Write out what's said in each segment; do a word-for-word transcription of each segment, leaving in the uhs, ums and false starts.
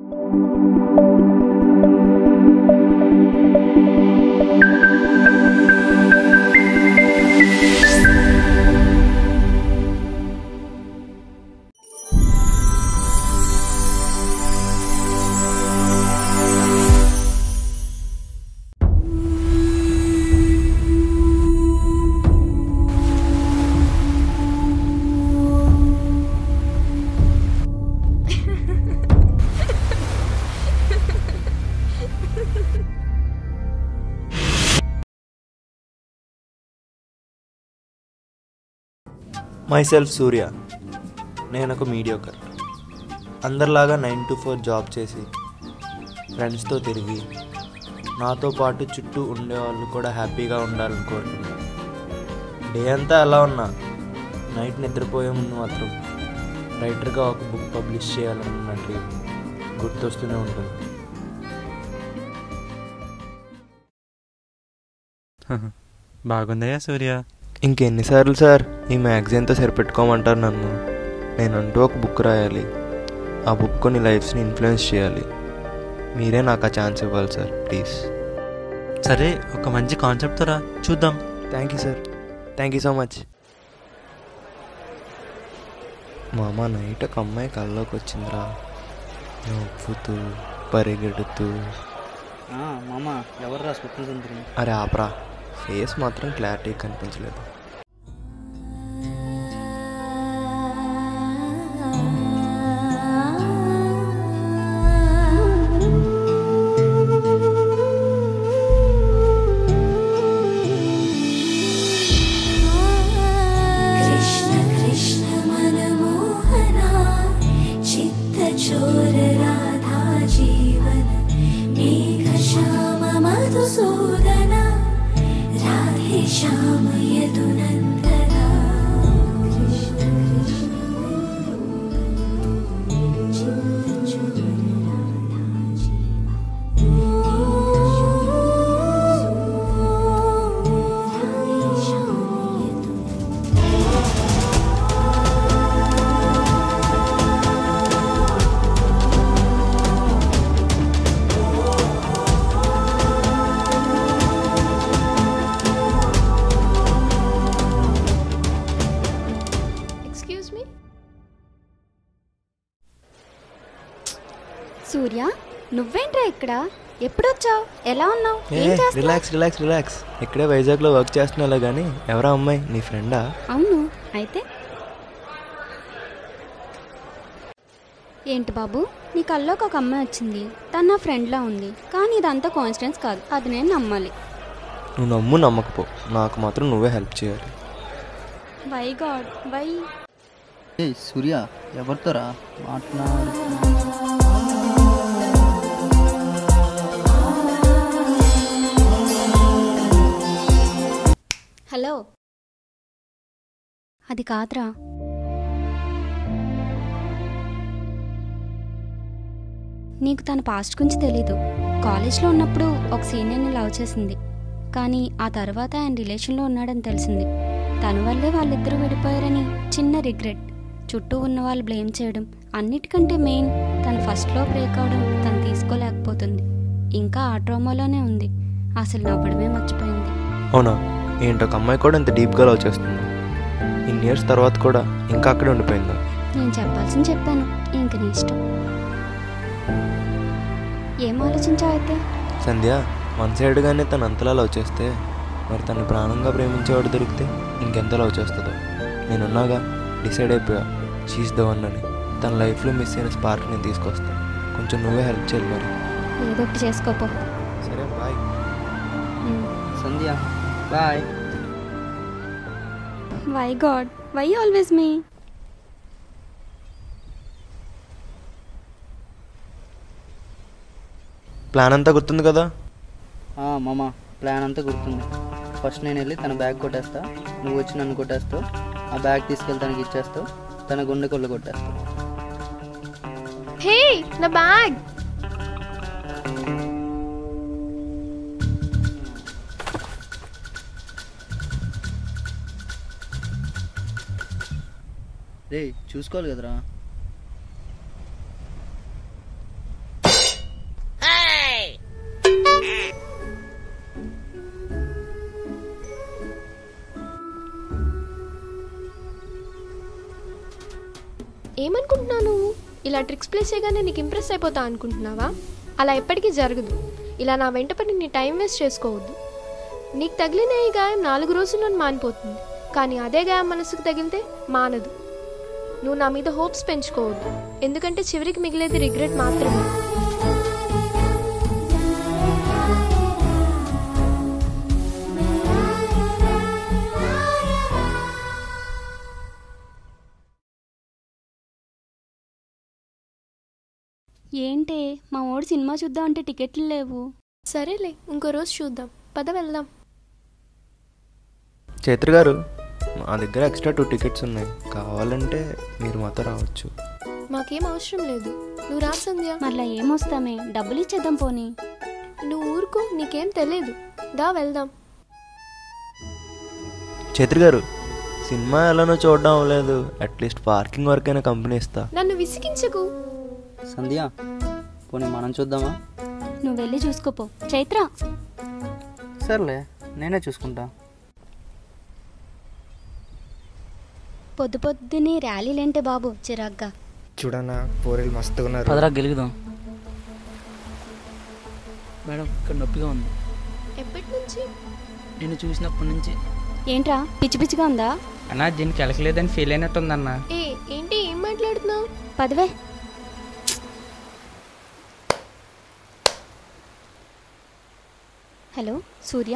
Myself సూర్య. నేను ఒక mediocre. అందరిలాగా నైన్ టు ఫోర్ జాబ్ చేసి ఫ్రెండ్స్తో తిరిగి నాతో పాటు చుట్టూ ఉండేవాళ్ళు కూడా హ్యాపీగా ఉండాలని కోరుకున్నాను. డే అంతా ఎలా ఉన్నా నైట్ నిద్రపోయే ముందు మాత్రం రైటర్గా ఒక బుక్ పబ్లిష్ చేయాలన్న డ్రీమ్ గుర్తొస్తూనే ఉంటుంది. బాగుందయ్యా సూర్య. ఇంకెన్నిసార్లు సార్ ఈ మ్యాగజైన్తో సరిపెట్టుకోమంటారు నన్ను? నేనంటూ ఒక బుక్ రాయాలి. ఆ బుక్ కొన్ని లైఫ్స్ని ఇన్ఫ్లుయెన్స్ చేయాలి. మీరే నాకు ఆ ఛాన్స్ ఇవ్వాలి సార్, ప్లీజ్. సరే, ఒక మంచి కాన్సెప్ట్తో రా, చూద్దాం. Thank you sir, thank you so much. మామ, నైట్ ఒక అమ్మాయి కళ్ళలోకి వచ్చిందిరా, నవ్వుతూ పరిగెడుతూ. మామ, ఎవర్రా స్వప్న సుందరి? అరే ఆపరా, ఫేస్ మాత్రం క్లారిటీ కనిపించలేదు. సూర్య, నువ్వేంట్రా ఇక్కడ? ఎప్పుడొచ్చావు? ఎలా ఉన్నావు? రిలాక్స్ రిలాక్స్ రిలాక్స్ ఇక్కడే వైజాగ్లో వర్క్ చేస్తున్నా కానీ. ఎవరా అమ్మాయి? నీ ఫ్రెండా? అవును. అయితే ఏంటి బాబు, నీ కల్లోకి ఒక అమ్మాయి వచ్చింది. తను నా ఫ్రెండ్లా ఉంది, కానీ ఇదంతా కోఇన్సిడెన్స్ కాదు. అది నేను నమ్మాలి. నువ్వు నమ్ము నమ్మకపో, నాకు మాత్రం నువ్వే హెల్ప్ చేయాలి. Why god, why? ఏ సూర్య, ఎవరితోరా మాట్లాడు? హలో, అది కాదురా. నీకు తన పాస్ట్ గురించి తెలీదు. కాలేజ్లో ఉన్నప్పుడు ఒక సీనియర్ని లవ్ చేసింది, కానీ ఆ తర్వాత ఆయన రిలేషన్లో ఉన్నాడని తెలిసింది. తన వల్లే వాళ్ళిద్దరూ విడిపోయారని చిన్న రిగ్రెట్. చుట్టూ ఉన్న వాళ్ళు బ్లేమ్ చేయడం, అన్నిటికంటే మెయిన్ తను ఫస్ట్లో బ్రేక్ అవడం తను తీసుకోలేకపోతుంది. ఇంకా ఆ ట్రామాలోనే ఉంది. అసలు నవ్వడమే మర్చిపోయింది. అవునా? ఏంటో ఒక అమ్మాయి కూడా ఇంత డీప్గా లవ్ చేస్తుంది. ఇన్ని ఇయర్స్ తర్వాత కూడా ఇంకా అక్కడే ఉండిపోయిందా? నేను చెప్పాల్సింది చెప్పాను, ఇంక నీ ఇష్టం. ఏం ఆలోచించావు అయితే? సంధ్య, వన్ సైడ్గానే తను అంతలా లవ్ చేస్తే మరి తను ప్రాణంగా ప్రేమించేవాడు దొరికితే ఇంకెంత లవ్ చేస్తుందో. నేనున్నాగా, డిసైడ్ అయిపోయా, షీస్ ద వన్ అని. తన లైఫ్లో మిస్ అయిన స్పార్క్ నేను తీసుకొస్తాను. కొంచెం నువ్వే హెల్ప్ చేయాలి మరి. ఏదో ఒకటి చేసుకోపో. సరే, bye. Sandhya, bye. Why god, why always me? Plan అంతా గుర్తుంది కదా? మామ, ప్లాన్ అంతా గుర్తుంది. ఫస్ట్ నేను వెళ్ళి తన బ్యాగ్ కొట్టేస్తా, నువ్వు వచ్చి నన్ను కొట్టేస్తావు. ఆ బ్యాగ్ తీసుకెళ్ళి తనకి ఇచ్చేస్తావు, తన గుండె కొళ్ళు కొట్టేస్తావు. హే, నా బ్యాగ్. రే, చూసుకోవాలి కదరా. ఏమనుకుంటున్నావు నువ్వు? ఇలా ట్రిక్స్ ప్లే చేయగానే నీకు ఇంప్రెస్ అయిపోతా అనుకుంటున్నావా? అలా ఎప్పటికీ జరగదు. ఇలా నా వెంటపడి నీ టైం వేస్ట్ చేసుకోవద్దు. నీకు తగిలిన ఈ గాయం నాలుగు రోజుల్లో మానిపోతుంది, కానీ అదే గాయం మనసుకు తగిలితే మానదు. నువ్వు నా మీద హోప్స్ పెంచుకోవద్దు, ఎందుకంటే చివరికి మిగిలేది రిగ్రెట్ మాత్రమే. ఏంటే మా ఓడి సినిమా చూద్దాం అంటే టికెట్లు లేవు. సరేలే, ఇంకో రోజు చూద్దాం. పద వెళ్దాం. చైత్ర గారు, మా దగ్గర ఎక్స్ట్రా టూ టికెట్స్ ఉన్నాయి, కావాలంటే మీరు మాతో రావచ్చు. మాకేం అవసరం లేదు, నువ్వు రా సంధ్య. మరలా ఏమొస్తామే, డబ్బులు ఇచ్చేద్దాం పోనీ. నువ్వు ఊరుకో, నీకేం తెలియదు. దా వెళ్దాం. చైత్ర గారు, సినిమా ఎలానో చూడడం అవ్వలేదు, అట్లీస్ట్ పార్కింగ్ వరకైనా కంపెనీ ఇస్తా. నన్ను విసిగించకు. సంధ్య, పోనీ మనం చూద్దామా? నువ్వు వెళ్ళి చూసుకోపో. చైత్ర, సర్లే నేనే చూసుకుంటా. పొద్దు పొద్దుని ర్యాలీలేంటే బాబు చిరాగ్గా. చూడన్నా పోరీలు మస్తుగా ఉన్నారు. పదరా గెలుగుదాం. మేడం ఇక్కడ నొప్పిగా ఉంది. ఎప్పటి నుంచి? నేను చూసినప్పటి నుంచి. ఏంట్రా పిచ్చి పిచ్చిగా ఉందా? అన్నా దీనికి ఎలకలేదని ఫీల్ అయినట్టుందన్నా. ఏ ఏంటి, ఏం మాట్లాడుతున్నావు? పదవే. హలో సూర్య,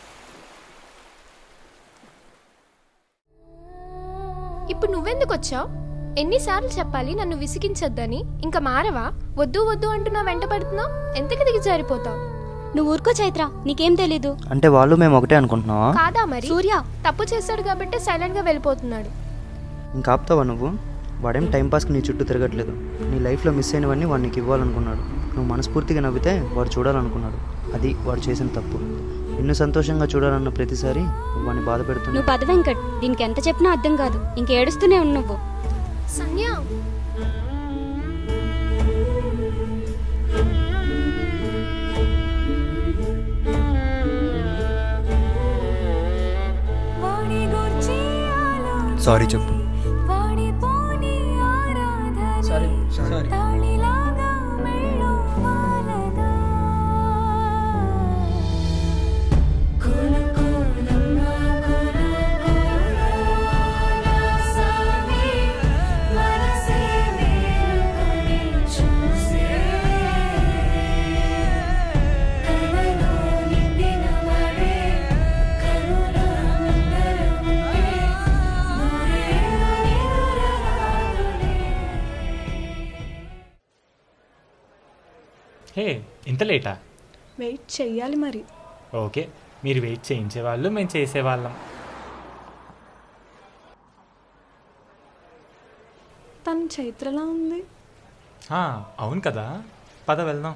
ఇప్పుడు నువ్వెందుకు వచ్చావు? ఎన్నిసార్లు చెప్పాలి నన్ను విసిగించొద్దని? ఇంకా మారవా? వద్దు వద్దు అంటున్నా వెంట పడుతున్నావు. ఎంతకి దిగి జారిపోతావు? నువ్వు ఊరుకో చైత్ర, నీకేం తెలీదు. అంటే వాళ్ళు మేము ఒకటే అనుకుంటున్నావా? కాదా మరి? సూర్య తప్పు చేశాడు కాబట్టి సైలెంట్ గా వెళ్ళిపోతున్నాడు. ఇంకా ఆపుతావా నువ్వు? వాడేం టైంపాస్కి నీ చుట్టూ తిరగట్లేదు. నీ లైఫ్లో మిస్ అయినవన్నీ వాడు నీకు ఇవ్వాలనుకున్నాడు. నువ్వు మనస్ఫూర్తిగా నవ్వితే వాడు చూడాలనుకున్నాడు. అది వాడు చేసిన తప్పు. నిన్ను సంతోషంగా చూడాలన్న ప్రతిసారి వాడిని బాధ పెడుతున్నావు. నువ్వు పద వెంకట్, దీనికి ఎంత చెప్పినా అర్థం కాదు. ఇంకేడుస్తూనే ఉన్నా నువ్వు. సంధ్య, సారీ చెప్పు. Sorry sorry. హే, ఇంత లేటా? వెయిట్ చెయ్యాలి మరి. ఓకే, మీరు వెయిట్ చేయించేవాళ్ళు, మేము చేసేవాళ్ళం. తను చైత్రలా ఉంది. అవును కదా, పద వెళ్దాం.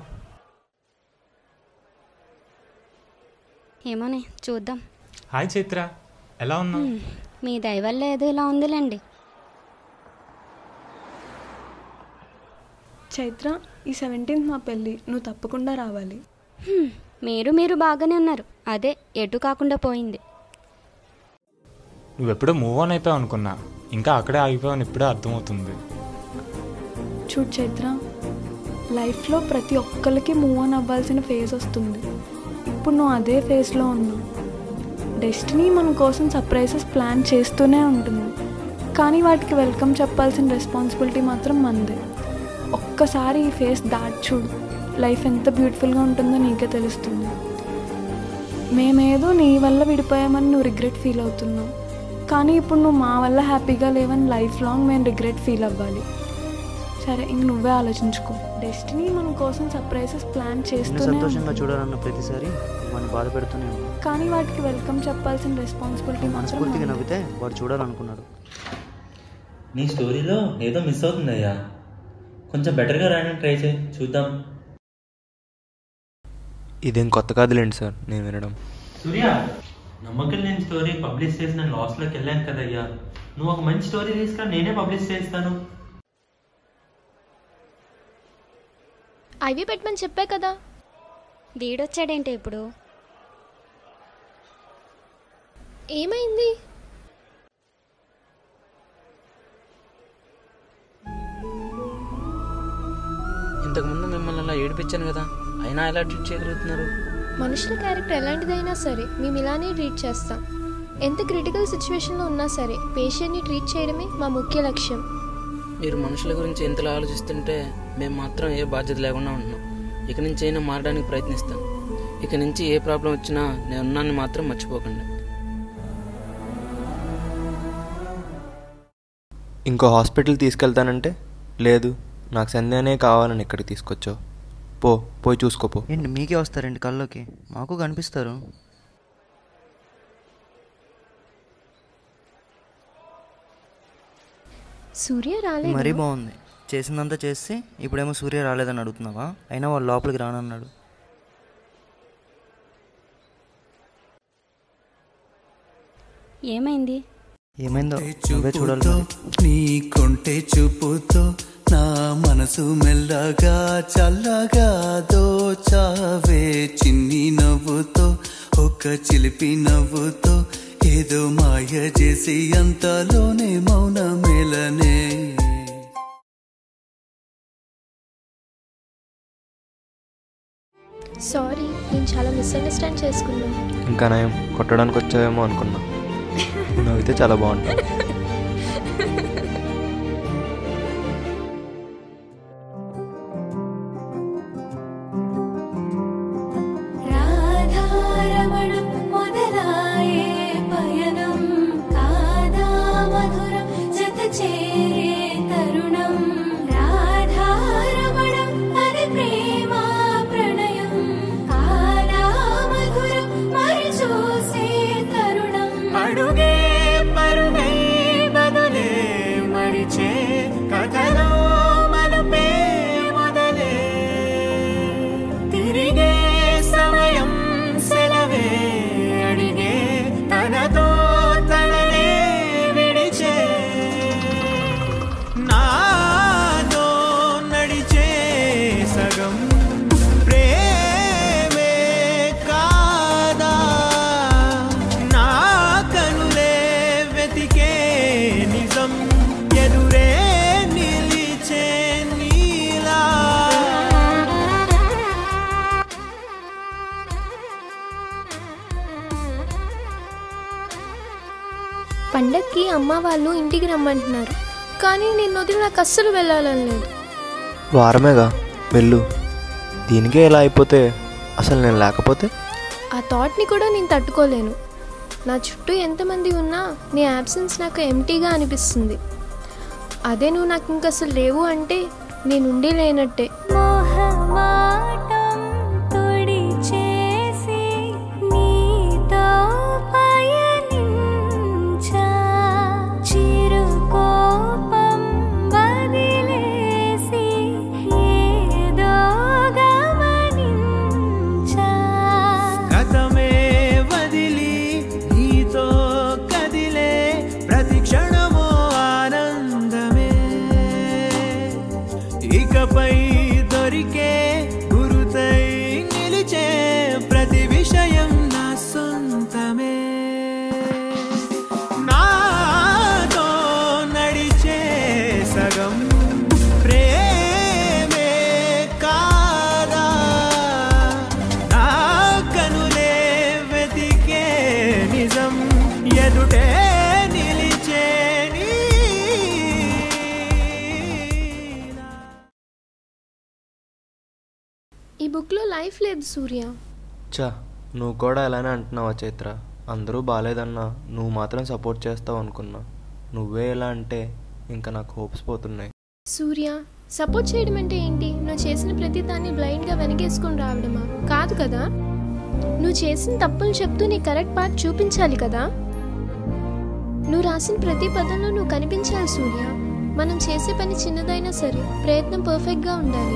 ఏమోనే చూద్దాం. హాయ్ చైత్ర, ఎలా ఉన్నావు? మీ దయ వల్ల ఏదో ఇలా ఉందిలేండి. చైత్ర, ఈ సెవెంటీన్త్ మా పెళ్ళి, నువ్వు తప్పకుండా రావాలి. మీరు మీరు బాగానే ఉన్నారు, అదే ఎటు కాకుండా పోయింది. నువ్వెప్పుడో మూవ్ ఆన్ అయిపోయావు అనుకున్నా, ఇంకా అక్కడే ఆగిపోయావు ఇప్పుడే అర్థమవుతుంది. చూడు చైత్ర, లైఫ్లో ప్రతి ఒక్కరికి మూవ్ ఆన్ అవ్వాల్సిన ఫేజ్ వస్తుంది. ఇప్పుడు నువ్వు అదే ఫేజ్లో ఉన్నావు. డెస్టినీ మన కోసం సర్ప్రైజెస్ ప్లాన్ చేస్తూనే ఉంటుంది, కానీ వాటికి వెల్కమ్ చెప్పాల్సిన రెస్పాన్సిబిలిటీ మాత్రం మనదే. ఒక్కసారి ఈ ఫేస్ దాటి చూడు, లైఫ్ ఎంత బ్యూటిఫుల్గా ఉంటుందో నీకే తెలుస్తుంది. మేమేదో నీ వల్ల విడిపోయామని నువ్వు రిగ్రెట్ ఫీల్ అవుతున్నావు, కానీ ఇప్పుడు నువ్వు మా వల్ల హ్యాపీగా లేవని లైఫ్ లాంగ్ మేము రిగ్రెట్ ఫీల్ అవ్వాలి. సరే, ఇంక నువ్వే ఆలోచించుకో. డెస్టినీ మన కోసం సర్ప్రైజెస్ ప్లాన్ చేస్తూనే సంతోషంగా చూడాలన్న ప్రతిసారి వాడిని బాధ పెడుతూనే ఉంది, కానీ వాటికి వెల్కమ్ చెప్పాల్సిన రెస్పాన్సిబిలిటీ మనస్ఫూర్తిగా నవ్వితే వాడు చూడాలనుకున్నాడు. నీ స్టోరీలో ఏదో మిస్ అవుతుందయ్యా, కొంచెం బెటర్గా రాయడానికి ట్రై చేయి, చూద్దాం. ఇదేం కొత్త కాదులేండి సార్ నేను వినడం. సూర్య, నమ్మకం లేని స్టోరీ పబ్లిష్ చేసి నేను లాస్లోకి వెళ్ళాను కదయ్యా. నువ్వు ఒక మంచి స్టోరీ తీసుకురా, నేనే పబ్లిష్ చేస్తాను. ఐవి పెట్టమని చెప్పే కదా. వీడొచ్చాడేంటి ఇప్పుడు? ఏమైంది? ఇంతకుముందు మిమ్మల్ని అలా ఏడిపించాను కదా, అయినా ఎలా ట్రీట్ చేయగలుగుతున్నారు? మనుషుల క్యారెక్టర్ ఎలాంటిదైనా సరే మేము ఇలానే ట్రీట్ చేస్తాం. ఎంత క్రిటికల్ సిచ్యువేషన్లో ఉన్నా సరే పేషెంట్ని ట్రీట్ చేయడమే మా ముఖ్య లక్ష్యం. మీరు మనుషుల గురించి ఎంతలా ఆలోచిస్తుంటే మేము మాత్రం ఏ బాధ్యత లేకుండా ఉన్నాం. ఇక నుంచి అయినా మారడానికి ప్రయత్నిస్తాను. ఇక నుంచి ఏ ప్రాబ్లం వచ్చినా నేను ఉన్నాన్ని మాత్రం మర్చిపోకండి. ఇంకో హాస్పిటల్ తీసుకెళ్తానంటే లేదు, నాకు సంధ్యానే కావాలని ఇక్కడికి తీసుకొచ్చావు. పో పోయి చూసుకోపో. ఏంటి మీకే వస్తారండి కళ్ళలోకి? మాకు కనిపిస్తారు. సూర్య రాలేదు. మరీ బాగుంది. చేసిందంతా చేసి ఇప్పుడేమో సూర్య రాలేదని అడుగుతున్నావా? అయినా వాళ్ళు లోపలికి రానన్నాడు. ఏమైంది? ఏమైందో నువ్వే చూడాలి. నీ కొంటె చూపుతో నా మనసు మెల్లగా చల్లగా దోచావే చిన్ని నవ్వుతో, ఒక చిలిపి నవ్వుతో ఏదో మాయ చేసి అంతలోనే మౌన మేలనే. సారీ, నేను చాలా మిస్అండర్స్టాండ్ చేసుకున్నాను. ఇంకా నయం, కొట్టడానికి వచ్చావేమో అనుకున్నా. నువ్వైతే చాలా బాగుంటావు. పండక్కి అమ్మ వాళ్ళు ఇంటికి రమ్మంటున్నారు, కానీ నేను వదిలి నాకు అస్సలు వెళ్ళాలని లేదు. వారమేగా వెళ్ళు. దీనికే ఇలా అయిపోతే అసలు నేను లేకపోతే? ఆ థాట్ని కూడా నేను తట్టుకోలేను. నా చుట్టూ ఎంతమంది ఉన్నా నీ యాబ్సెన్స్ నాకు ఎంటీగా అనిపిస్తుంది. అదే నువ్వు నాకు ఇంక అసలు లేవు అంటే నేను ఉండి లేనట్టే. ఇకపై దొరికే గురుతై నిలిచే ప్రతి విషయం నా సొంతమే. నాతో నడిచే సగం ప్రేమే కాదా, నా కనులే వెతికే నిజం ఎదుటే నిలిచే. ఈ బుక్లో లైఫ్ లేదు సూర్య. చా, నువ్వు కూడా ఎలానే అంటున్నావా చైత్ర? అందరూ బాగాలేదన్నా నువ్వు మాత్రం సపోర్ట్ చేస్తావు అనుకున్నా. నువ్వే ఎలా అంటే ఇంకా నాకు హోప్స్ పోతున్నాయి. సూర్య, సపోర్ట్ చేయడం అంటే ఏంటి? నువ్వు చేసిన ప్రతి దాన్ని బ్లైండ్గా వెనకేసుకొని రావడమా? కాదు కదా. నువ్వు చేసిన తప్పులు చెప్తూ నీ కరెక్ట్ పార్ట్ చూపించాలి కదా. నువ్వు రాసిన ప్రతి పదంలో నువ్వు కనిపించాలి సూర్య. మనం చేసే పని చిన్నదైనా సరే ప్రయత్నం పర్ఫెక్ట్గా ఉండాలి.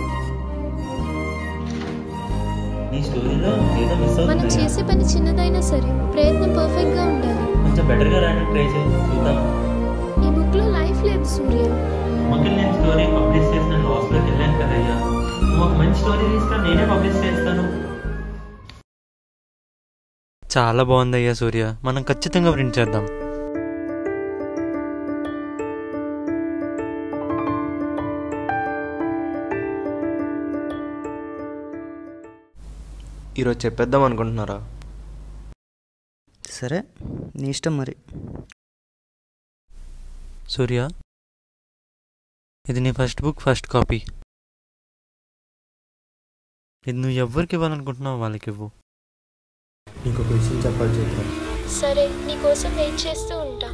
నీ స్టోరీలో ఏదో మిస్ అవుతుంది. మనం చేసే పని చిన్నదైనా సరే ప్రయత్నం పర్ఫెక్ట్ గా ఉండాలి. కొంచెం బెటర్ గా రాయడానికి ట్రై చేయి, చూద్దాం. ఈ బుక్ లో లైఫ్ లేదు సూర్య. మమ్మకి నేను స్టోరీ పబ్లిష్ చేసిన లాస్ లోకి వెళ్ళాను కదయ్యా. నువ్వు ఒక మంచి స్టోరీ తీసుకురా, నేనే పబ్లిష్ చేస్తాను. చాలా బాగుందయ్యా సూర్య, మనం ఖచ్చితంగా ప్రింట్ చేద్దాం. ఈరోజు చెప్పేద్దాం అనుకుంటున్నారా? సరే, నీ ఇష్టం మరి. సూర్య, ఇది నీ ఫస్ట్ బుక్ ఫస్ట్ కాపీ. ఇది నువ్వు ఎవరికి ఇవ్వాలనుకుంటున్నావు వాళ్ళకి ఇవ్వు. ఇంకొక విషయం చెప్పాలి చైత్ర. సరే, నీకోసం వెయిట్ చేస్తూ ఉంటా.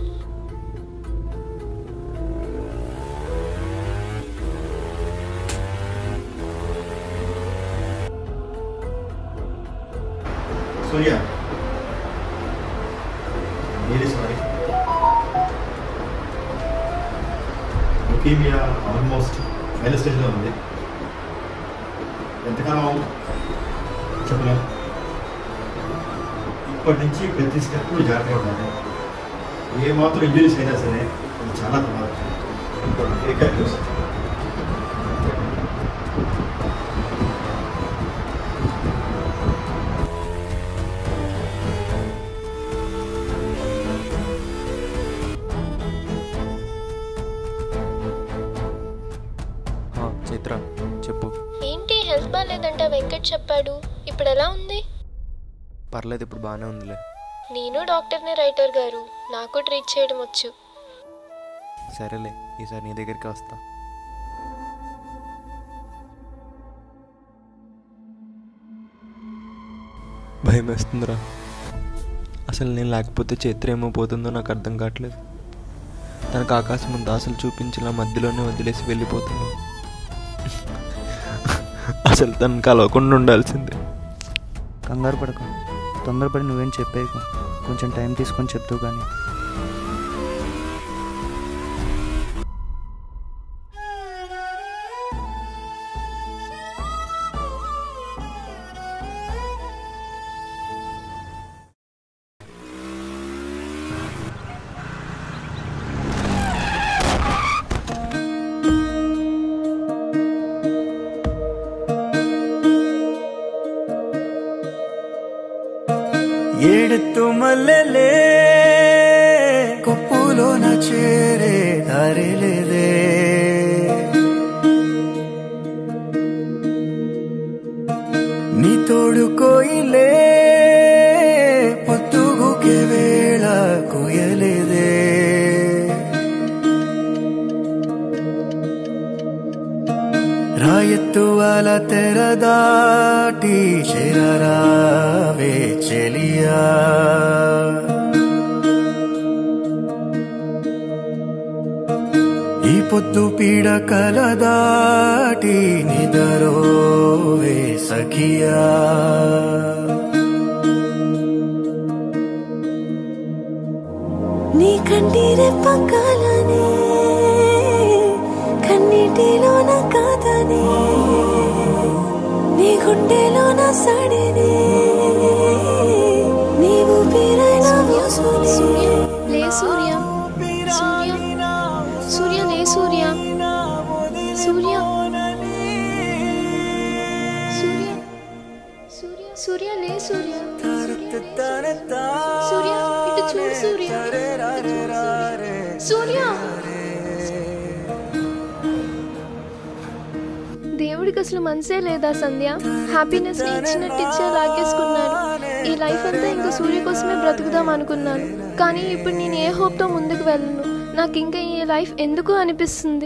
Surya, really sorry. Leukemia almost final స్టేజ్లో ఉంది. ఎంతకాలం చెప్పలేం. ఇప్పటి నుంచి ప్రతి స్టెప్ జాగ్రత్తగా ఉండాలి. ఏ మాత్రం ఇంజరీస్ అయినా సరే అది చాలా ప్రమాదం. ఏ కేర్లెస్. చైత్ర చెప్పు. ఏంటి హెల్త్ బాగాలేదంట వెంకట్ చెప్పాడు. ఇప్పుడు ఎలా ఉంది? పర్లేదు, ఇప్పుడు బాగానే ఉందిలే. నేను డాక్టర్ని రైటర్ గారు, నాకు ట్రీట్ చేయడం వచ్చు. సరేలే, ఈసారి నీ దగ్గరికి వస్తా. భయం వేస్తుందిరా. అసలు నేను లేకపోతే చైత్ర ఏమో పోతుందో నాకు అర్థం కావట్లేదు. తనకు ఆకాశం అంత ఆశలు చూపించేలా మధ్యలోనే వదిలేసి వెళ్ళిపోతుంది. అసలు తను కలవకుండా ఉండాల్సిందే. కంగారు పడకు, తొందరపడి నువ్వేం చెప్పేయకు. కొంచెం టైం తీసుకొని చెప్తావు కానీ. ఏడుతూ మల్లెలే కొప్పులో నా చేరే దారి లేదే. నీ తోడు కోయిలే పొత్తుగుకే వేళ కోయలేదే. రాయత్తు అల తెరదాటి చేరావే చెలియా. ఈ పొద్దు పీడ కలదాటి నిదరోవే సఖియా. నీ కంటిరే పక్కలనే కన్నీటిలోన కాదనే. నీ గుండెలోన సడినే నీవు పేరైన సూర్య లే సూర్య సూర్య సూర్య లే సూర్య సూర్య సూర్య సూర్య లే సూర్య సూర్య ఇటు చూడు సూర్య సూర్య. దేవుడికి అసలు మనసే లేదా సంధ్య? హ్యాపీనెస్ ని ఇచ్చినట్టు ఇచ్చే లాగేసుకున్నాను. ఈ లైఫ్ అంతా ఇంకా సూర్య కోసమే బ్రతుకుదాం అనుకున్నాను. కానీ ఇప్పుడు నేను ఏ హోప్తో ముందుకు వెళ్ళను. నాకు ఇంకా ఈ లైఫ్ ఎందుకు అనిపిస్తుంది.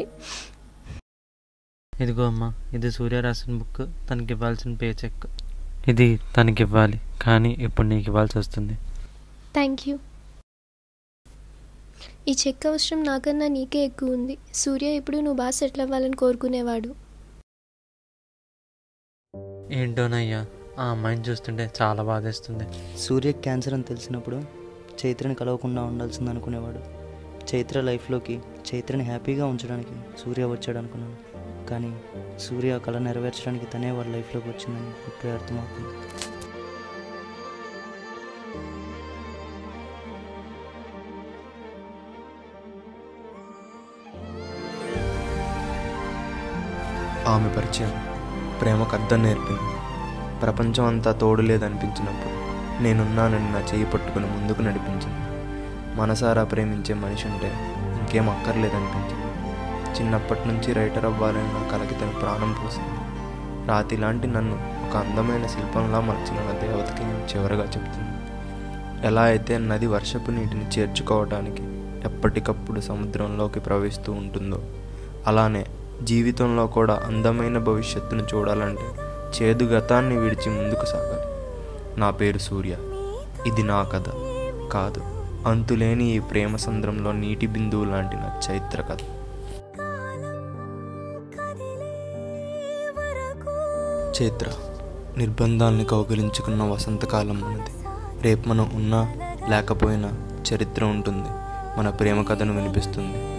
ఇదిగో అమ్మా, ఇది సూర్య రాసిన బుక్. తనకి ఇవ్వాల్సిన పే చెక్ ఇది. తనకి ఇవ్వాలి, కానీ ఇప్పుడు నీకు ఇవ్వాల్సి వస్తుంది. Thank you. ఈ చెక్ అవసరం నాకన్నా నీకే ఎక్కువ ఉంది. సూర్య ఇప్పుడు నువ్వు బాగా సెటిల్ అవ్వాలని కోరుకునేవాడు. ఏంటోనయ్యా, ఆ అమ్మాయిని చూస్తుంటే చాలా బాధేస్తుంది. సూర్య క్యాన్సర్ అని తెలిసినప్పుడు చైత్రని కలవకుండా ఉండాల్సింది అనుకునేవాడు. చైత్ర లైఫ్లోకి చైత్రని హ్యాపీగా ఉంచడానికి సూర్య వచ్చాడు అనుకున్నాను. కానీ సూర్య కళ నెరవేర్చడానికి తనే వాళ్ళ లైఫ్లోకి వచ్చిందని ఇప్పుడే అర్థమవుతుంది. ఆమె పరిచయం ప్రేమకు అర్థం నేర్పింది. ప్రపంచం అంతా తోడు లేదనిపించినప్పుడు నేనున్నానని నా చేయి పట్టుకుని ముందుకు నడిపించింది. మనసారా ప్రేమించే మనిషి ఉంటే ఇంకేం అక్కర్లేదనిపించింది. చిన్నప్పటి నుంచి రైటర్ అవ్వాలని నా కలకి తను ప్రాణం పోసింది. రాతి లాంటి నన్ను ఒక అందమైన శిల్పంలా మలిచిన నా దేవతకి చివరగా చెప్తుంది. ఎలా అయితే నది వర్షపు నీటిని చేర్చుకోవడానికి ఎప్పటికప్పుడు సముద్రంలోకి ప్రవహిస్తూ ఉంటుందో, అలానే జీవితంలో కూడా అందమైన భవిష్యత్తును చూడాలంటే చేదు గతాన్ని విడిచి ముందుకు సాగాలి. నా పేరు సూర్య. ఇది నా కథ కాదు, అంతులేని ఈ ప్రేమ సంద్రంలో నీటి బిందువు లాంటి నా చైత్ర కథ. చైత్ర. నిర్బంధాల్ని కౌగిలించుకున్న వసంతకాలం మనది. రేపు మనం ఉన్నా లేకపోయినా చరిత్ర ఉంటుంది, మన ప్రేమ కథను వినిపిస్తుంది.